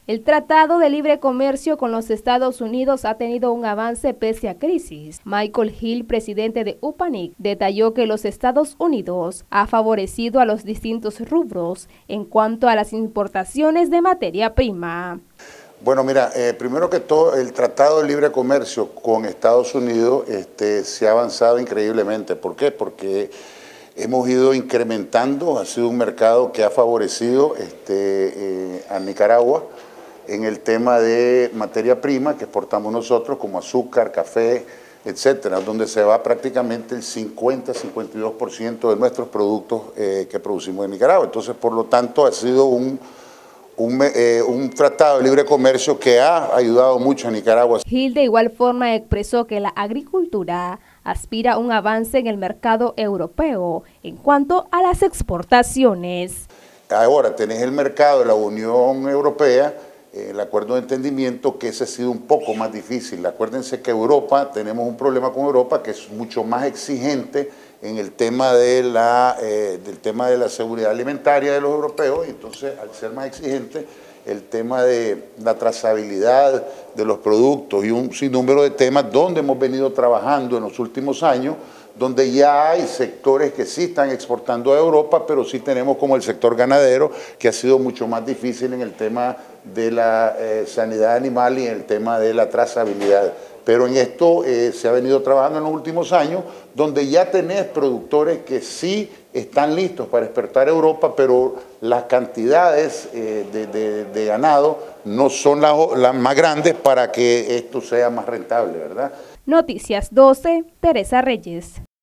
El Tratado de Libre Comercio con los Estados Unidos ha tenido un avance pese a crisis. Michael Hill, presidente de UPANIC, detalló que los Estados Unidos ha favorecido a los distintos rubros en cuanto a las importaciones de materia prima. Bueno, mira, primero que todo, el Tratado de Libre Comercio con Estados Unidos se ha avanzado increíblemente. ¿Por qué? Porque hemos ido incrementando, ha sido un mercado que ha favorecido a Nicaragua en el tema de materia prima que exportamos nosotros, como azúcar, café, etcétera, donde se va prácticamente el 50-52% de nuestros productos que producimos en Nicaragua. Entonces, por lo tanto, ha sido un tratado de libre comercio que ha ayudado mucho a Nicaragua. Hill de igual forma expresó que la agricultura aspira a un avance en el mercado europeo en cuanto a las exportaciones. Ahora tenés el mercado de la Unión Europea, el acuerdo de entendimiento, que ese ha sido un poco más difícil. Acuérdense que Europa, tenemos un problema con Europa que es mucho más exigente en el tema del tema de la seguridad alimentaria de los europeos, y entonces al ser más exigente el tema de la trazabilidad de los productos y un sinnúmero de temas donde hemos venido trabajando en los últimos años, donde ya hay sectores que sí están exportando a Europa, pero sí tenemos como el sector ganadero, que ha sido mucho más difícil en el tema de la sanidad animal y en el tema de la trazabilidad. Pero en esto se ha venido trabajando en los últimos años, donde ya tenés productores que sí están listos para exportar a Europa, pero las cantidades de ganado no son las más grandes para que esto sea más rentable, ¿verdad? Noticias 12, Teresa Reyes.